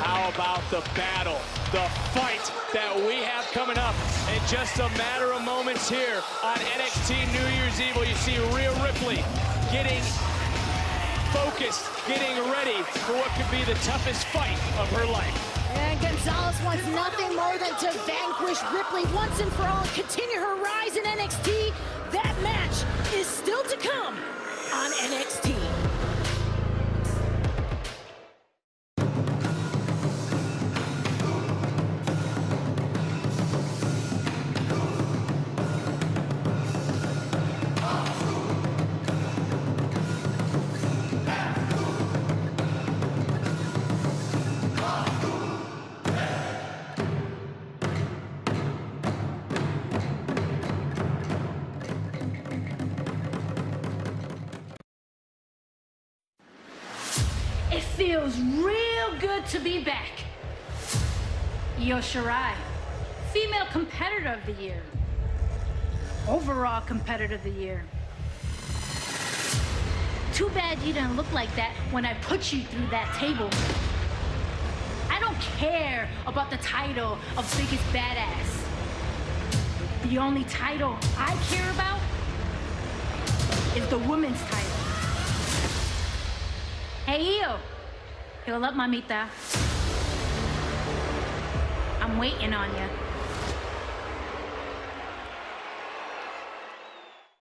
How about the battle, the fight that we have coming up in just a matter of moments here on NXT New Year's Eve? You see Rhea Ripley getting focused, getting ready for what could be the toughest fight of her life. And Gonzalez wants nothing more than to vanquish Ripley once and for all and continue her rise in NXT. That match is still to come on NXT. It feels real good to be back. Io Shirai, Female Competitor of the Year. Overall Competitor of the Year. Too bad you didn't look like that when I put you through that table. I don't care about the title of Biggest Badass. The only title I care about is the women's title. Hey, Io. Heal up, mamita. I'm waiting on you.